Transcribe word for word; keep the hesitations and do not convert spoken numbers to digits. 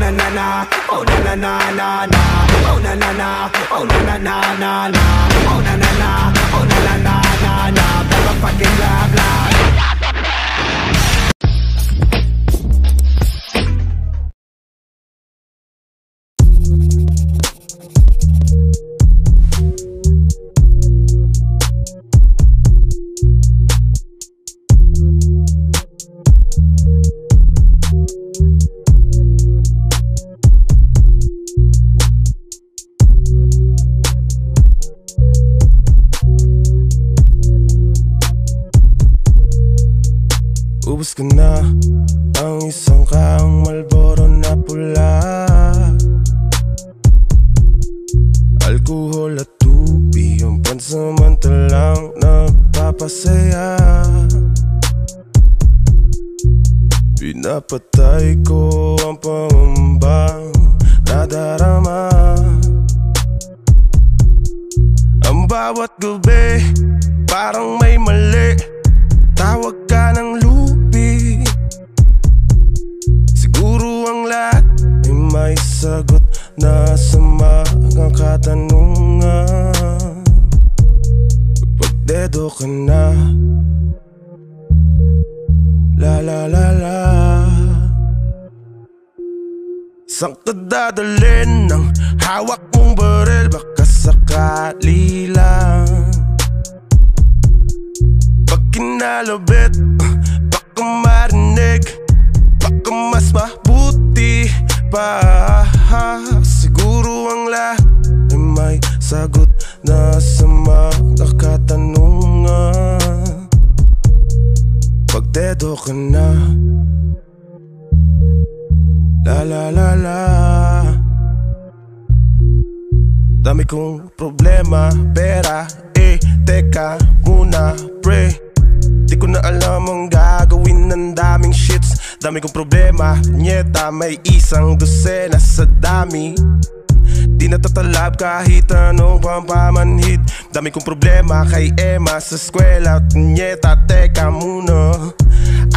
na na na, oh na na na na na, oh na na na, oh na na na na na, oh na na na, oh na na na na na, blah fucking blah blah. Ubus ka na ang isang kaang Marlboro na pula, alkohol at tubig ang pansamantalang nagpapasaya. Pinapatay ko ang pangambang nadarama. Ang bawat gabi parang may mali, tawag ka ng lupi. Siguro ang lahat ay may sagot na sa mga katanungan. Pagdedo ka na, la la la la. Saan ka dadalhin ng hawak mong baril? Baka sakali lang pag kinalabit, baka marinig, baka mas mabuti pa. Siguro ang lahat ay may sagot na sa mga katanungan. Pagdedo ka na, la la la la. Dami kong problema, pera, eh, teka muna, pre. Di ko na alam ang gagawin ng daming shits. Dami kong problema, nyeta, may isang dosena sa dami. Di natatalab kahit anong pampamanhid. Dami kong problema kay Emma sa eskwela, nyeta, teka muna.